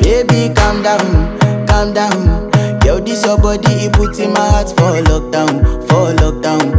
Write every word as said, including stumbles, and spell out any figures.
Baby, calm down, calm down. Yo, this your body, it puts in my heart for lockdown, for lockdown.